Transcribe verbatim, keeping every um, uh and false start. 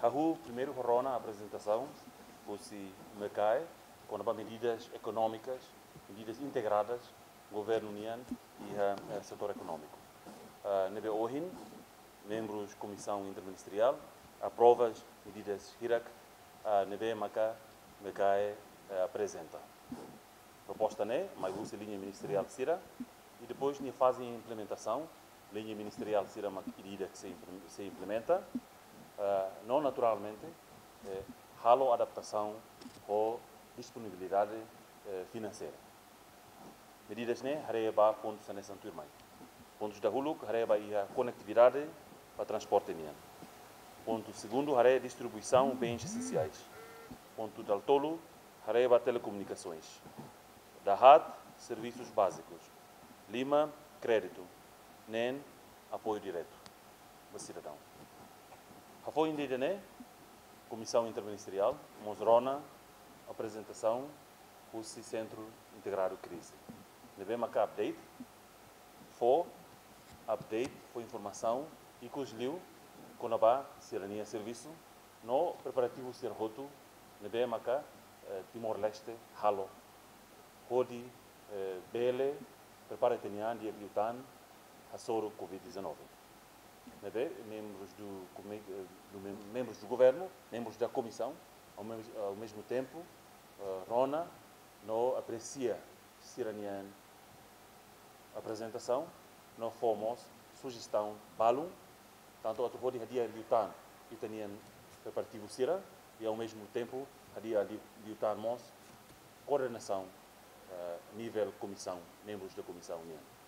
Rahu, primeiro, corona a apresentação, fosse mercado, com medidas econômicas, medidas integradas, governo união e uh, setor econômico. Uh, nebe ohin, membros comissão interministerial, aprovas medidas hirak, uh, nebe maca, mercado uh, apresenta. Proposta né, mais usa linha ministerial sira, e depois na fase de implementação, linha ministerial sira uma medida que se, se implementa, uh, não naturalmente, eh, halo adaptação ou disponibilidade eh, financeira. Medidas né, hareba pontos nessa turma. Pontos da huluk, hareba a conectividade para transporte nian. Ponto segundo, hareba distribuição de bens essenciais. Ponto da tolo, hareba telecomunicações. Da H A D, serviços básicos. Lima, crédito. N E N, apoio direto do cidadão. A foi indígena, né? Comissão Interministerial, Mosrona, apresentação, o Centro Integrado Crise. Devemos aqui update, for update, foi informação, e que os liu, quando vai ser serviço, no preparativo ser roto, devemos aqui Timor-Leste, halo. Hodi, Bele, prepara-te nian, dia liutan, a soro Covid dezenove. Membros do, do, membros do governo, membros da comissão, ao mesmo, ao mesmo tempo, uh, Rona não aprecia Siranian apresentação, não fomos sugestão balum, tanto que pode hadia liutan itanian preparativo Sira e ao mesmo tempo hadia liutan mos coordenação uh, nível comissão, membros da comissão união.